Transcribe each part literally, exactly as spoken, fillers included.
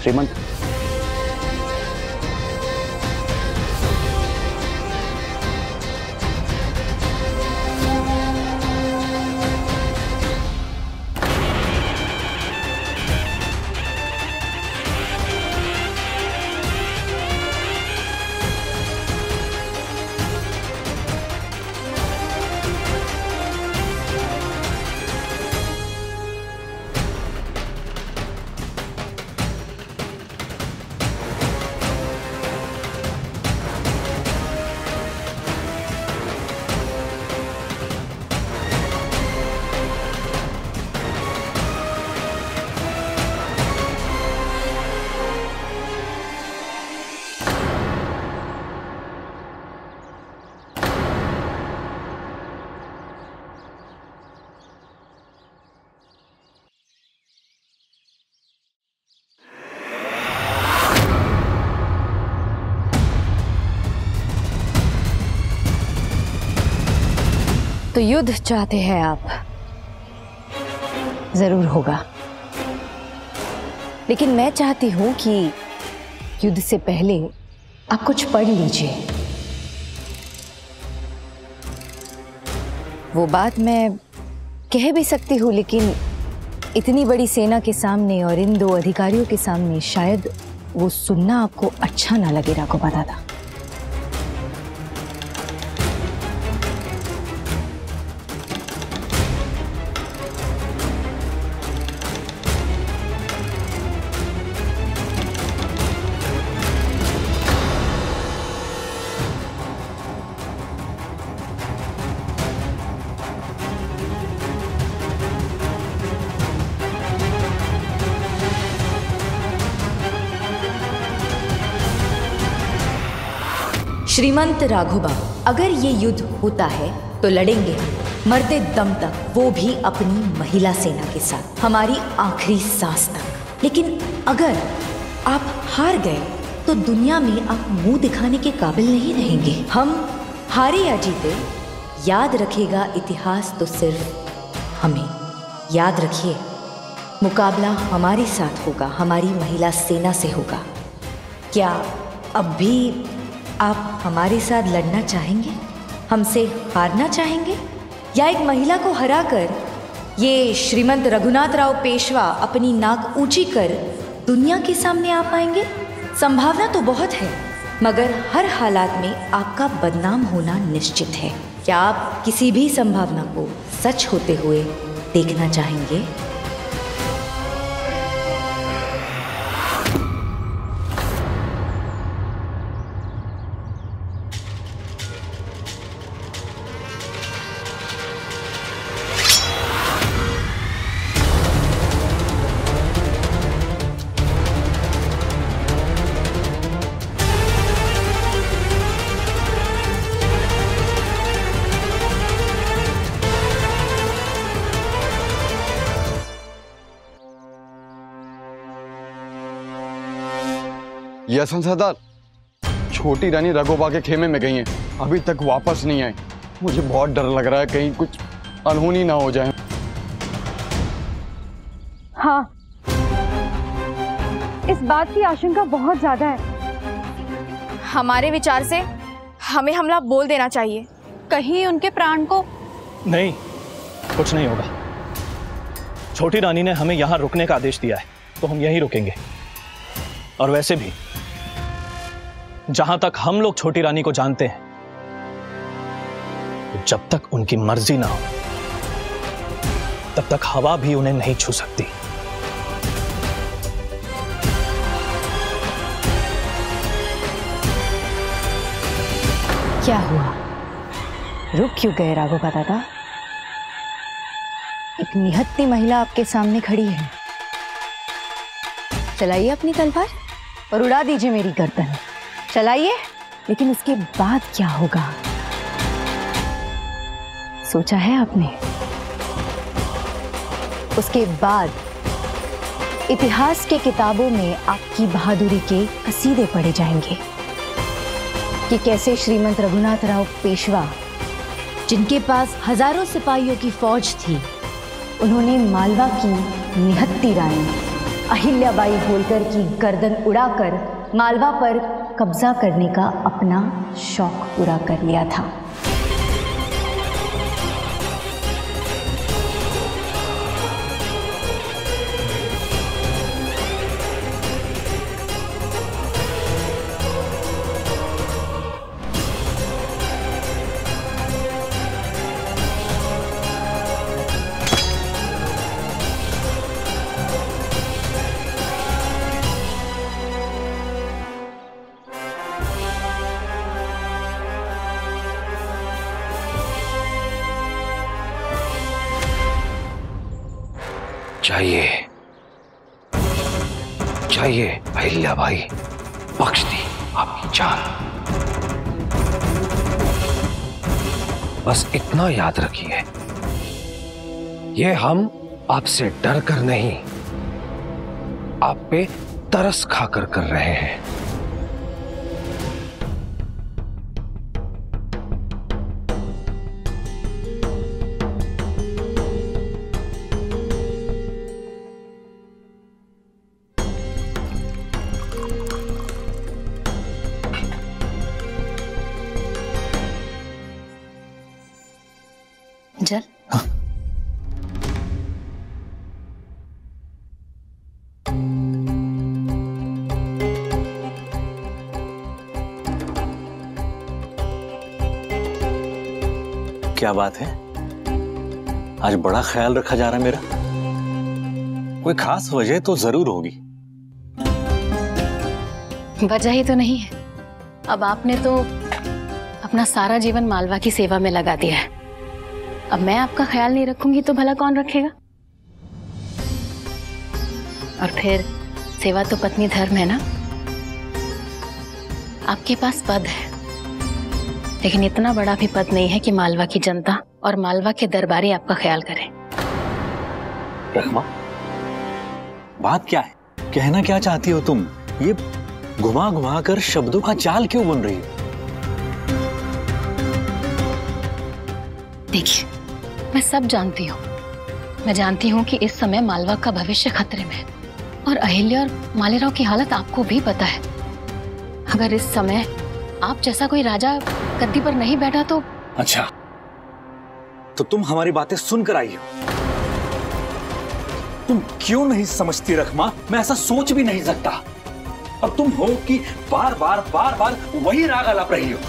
श्रीमंत। तो युद्ध चाहते हैं आप, जरूर होगा, लेकिन मैं चाहती हूं कि युद्ध से पहले आप कुछ पढ़ लीजिए। वो बात मैं कह भी सकती हूँ, लेकिन इतनी बड़ी सेना के सामने और इन दो अधिकारियों के सामने शायद वो सुनना आपको अच्छा ना लगे। राघव दादा, श्रीमंत राघोबा, अगर ये युद्ध होता है तो लड़ेंगे मरते दम तक, वो भी अपनी महिला सेना के साथ, हमारी आखिरी सांस तक। लेकिन अगर आप हार गए तो दुनिया में आप मुंह दिखाने के काबिल नहीं रहेंगे। हम हारे या जीते, याद रखेगा इतिहास तो सिर्फ हमें। याद रखिए, मुकाबला हमारे साथ होगा, हमारी महिला सेना से होगा। क्या अब भी आप हमारे साथ लड़ना चाहेंगे, हमसे हारना चाहेंगे, या एक महिला को हराकर ये श्रीमंत रघुनाथ राव पेशवा अपनी नाक ऊंची कर दुनिया के सामने आ पाएंगे? संभावना तो बहुत है, मगर हर हालात में आपका बदनाम होना निश्चित है। क्या आप किसी भी संभावना को सच होते हुए देखना चाहेंगे? यह संसादार, छोटी रानी रघोबा के खेमे में गई हैं, अभी तक वापस नहीं आई। मुझे बहुत डर लग रहा है कहीं कुछ अनहोनी ना हो जाए। हाँ, इस बात की आशंका बहुत ज्यादा है। हमारे विचार से हमें हमला बोल देना चाहिए, कहीं उनके प्राण को। नहीं, कुछ नहीं होगा। छोटी रानी ने हमें यहाँ रुकने का आदेश दिया है, तो हम यहीं रुकेंगे। और वैसे भी जहां तक हम लोग छोटी रानी को जानते हैं, तो जब तक उनकी मर्जी ना हो तब तक हवा भी उन्हें नहीं छू सकती। क्या हुआ, रुक क्यों गए राघव दादा? एक निहत्ती महिला आपके सामने खड़ी है। चलाइए अपनी तलवार और उड़ा दीजिए मेरी गर्दन। चलाइए, लेकिन उसके बाद क्या होगा, सोचा है आपने? उसके बाद इतिहास के किताबों में आपकी बहादुरी के कसीदे पढ़े जाएंगे कि कैसे श्रीमंत रघुनाथ राव पेशवा, जिनके पास हजारों सिपाहियों की फौज थी, उन्होंने मालवा की निहत्ती रानी अहिल्याबाई होलकर की गर्दन उड़ाकर मालवा पर कब्जा करने का अपना शौक पूरा कर लिया था। चाहिए चाहिए अहिल्याबाई, बख्श दी आपकी जान। बस इतना याद रखिए, ये हम आपसे डर कर नहीं, आप पे तरस खाकर कर रहे हैं। जल हाँ? क्या बात है, आज बड़ा ख्याल रखा जा रहा है मेरा। कोई खास वजह तो जरूर होगी। वजह ही तो नहीं है, अब आपने तो अपना सारा जीवन मालवा की सेवा में लगा दिया है। अब मैं आपका ख्याल नहीं रखूंगी तो भला कौन रखेगा? और फिर सेवा तो पत्नी धर्म है ना। आपके पास पद है, लेकिन इतना बड़ा भी पद नहीं है कि मालवा की जनता और मालवा के दरबारी आपका ख्याल करें। रखमा, बात क्या है? कहना क्या चाहती हो तुम? ये घुमा घुमा कर शब्दों का जाल क्यों बुन रही हो? देखिए, मैं सब जानती हूँ। मैं जानती हूँ कि इस समय मालवा का भविष्य खतरे में है, और अहिल्या और मालेराव की हालत आपको भी पता है। अगर इस समय आप जैसा कोई राजा गद्दी पर नहीं बैठा तो। अच्छा, तो तुम हमारी बातें सुनकर आई हो। तुम क्यों नहीं समझती रखमा? मैं ऐसा सोच भी नहीं सकता। और तुम हो कि बार बार बार बार वही राग आलाप रही हो।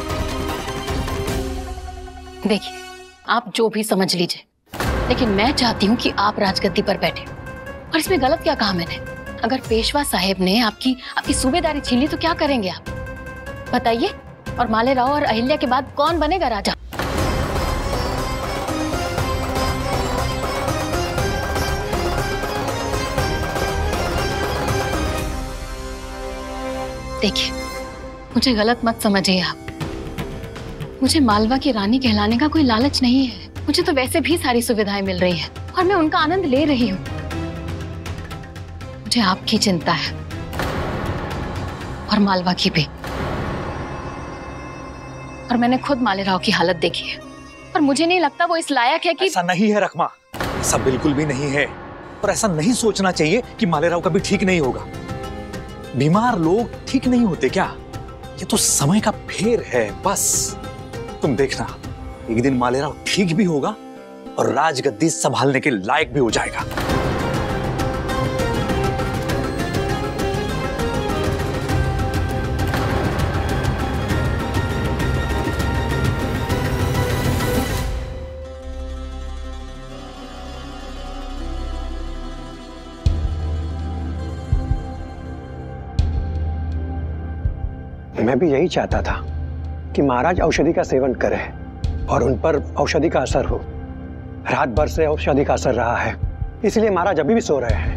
देखिए, आप जो भी समझ लीजिए, लेकिन मैं चाहती हूँ कि आप राजगद्दी पर बैठे। और इसमें गलत क्या कहा मैंने? अगर पेशवा साहेब ने आपकी आपकी सूबेदारी छीन ली तो क्या करेंगे आप? बताइए। और मालेराव और अहिल्या के बाद कौन बनेगा राजा? देखिए, मुझे गलत मत समझिए आप। मुझे मालवा की रानी कहलाने का कोई लालच नहीं है। मुझे तो वैसे भी सारी सुविधाएं मिल रही हैं और मैं उनका आनंद ले रही हूँ। मुझे आपकी चिंता है और मालवा की भी। और मैंने खुद मालेराव की हालत देखी है और मुझे नहीं लगता वो इस लायक है कि। ऐसा नहीं है रखमा, ऐसा बिल्कुल भी नहीं है। और ऐसा नहीं सोचना चाहिए कि मालेराव कभी ठीक नहीं होगा। बीमार लोग ठीक नहीं होते क्या? ये तो समय का फेर है बस। तुम देखना, एक दिन मालेराव ठीक भी होगा और राजगद्दी संभालने के लायक भी हो जाएगा। मैं भी यही चाहता था कि महाराज औषधि का सेवन करें और उन पर औषधि का असर हो। रात भर से औषधि का असर रहा है, इसलिए महाराज अभी भी सो रहे हैं।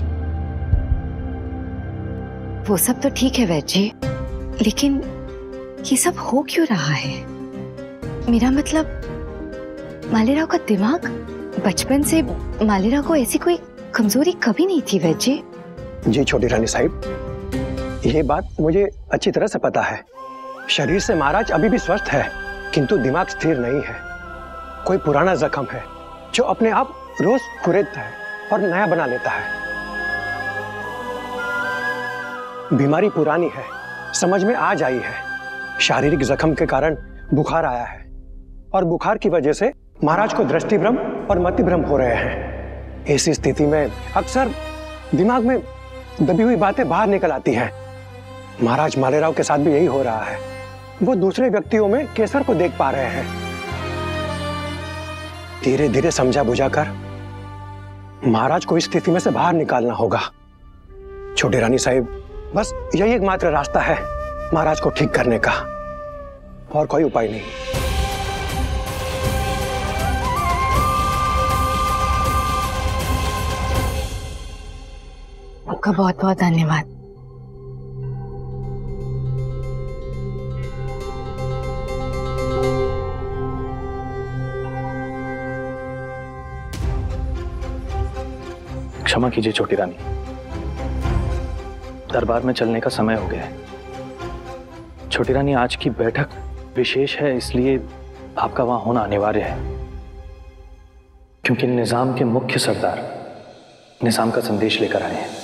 वो सब तो ठीक है वैद्य जी, लेकिन ये सब हो क्यों रहा है? मेरा मतलब, मालेराव का दिमाग, बचपन से मालेराव को ऐसी कोई कमजोरी कभी नहीं थी वैद्य जी। जी छोटी रानी साहिब, ये बात मुझे अच्छी तरह से पता है। शरीर से महाराज अभी भी स्वस्थ है, किंतु दिमाग स्थिर नहीं है। कोई पुराना जख्म है जो अपने आप रोज खुरेदता है और नया बना लेता है। बीमारी पुरानी है, समझ में आज आई है। शारीरिक जख्म के कारण बुखार आया है और बुखार की वजह से महाराज को दृष्टिभ्रम और मतिभ्रम हो रहे हैं। ऐसी स्थिति में अक्सर दिमाग में दबी हुई बातें बाहर निकल आती हैं। महाराज मालेराव के साथ भी यही हो रहा है। वो दूसरे व्यक्तियों में केसर को देख पा रहे हैं। धीरे धीरे समझा बुझा कर महाराज को इस स्थिति में से बाहर निकालना होगा। छोटी रानी साहिब, बस यही एकमात्र रास्ता है महाराज को ठीक करने का, और कोई उपाय नहीं। आपका बहुत बहुत धन्यवाद। क्षमा कीजिए छोटी रानी, दरबार में चलने का समय हो गया है। छोटी रानी, आज की बैठक विशेष है, इसलिए आपका वहां होना अनिवार्य है, क्योंकि निजाम के मुख्य सरदार निजाम का संदेश लेकर आए हैं।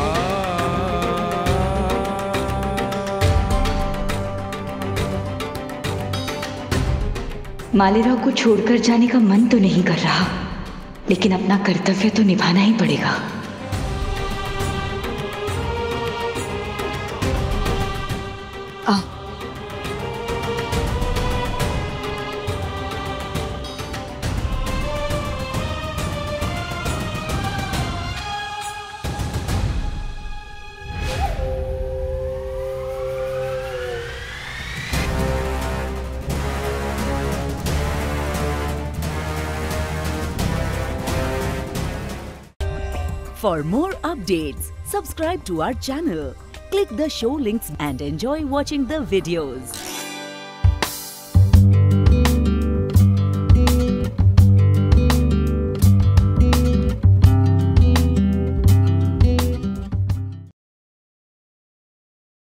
मालेराव को छोड़कर जाने का मन तो नहीं कर रहा, लेकिन अपना कर्तव्य तो निभाना ही पड़ेगा। आ, For more updates, subscribe to our channel, click the show links and enjoy watching the videos.